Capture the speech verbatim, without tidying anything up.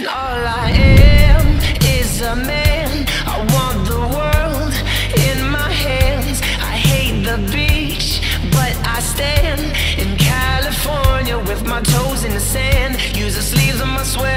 All I am is a man. I want the world in my hands. I hate the beach, but I stand in California with my toes in the sand. Use the sleeves of my sweater